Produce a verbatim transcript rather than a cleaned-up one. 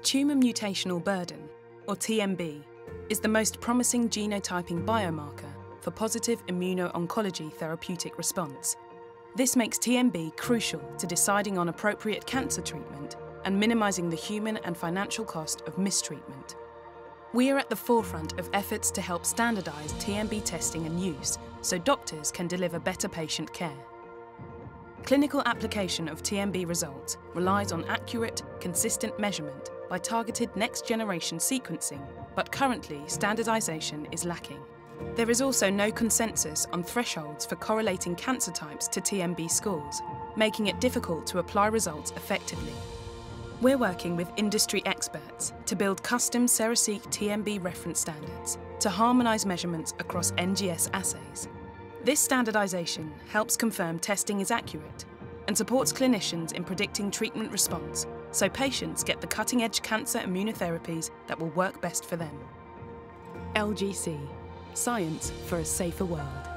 Tumour mutational burden, or T M B, is the most promising genotyping biomarker for positive immuno-oncology therapeutic response. This makes T M B crucial to deciding on appropriate cancer treatment and minimising the human and financial cost of mistreatment. We are at the forefront of efforts to help standardise T M B testing and use so doctors can deliver better patient care. Clinical application of T M B results relies on accurate, consistent measurement by targeted next-generation sequencing, but currently standardisation is lacking. There is also no consensus on thresholds for correlating cancer types to T M B scores, making it difficult to apply results effectively. We're working with industry experts to build custom Seraseq T M B reference standards to harmonise measurements across N G S assays. This standardisation helps confirm testing is accurate and supports clinicians in predicting treatment response so patients get the cutting-edge cancer immunotherapies that will work best for them. L G C, science for a safer world.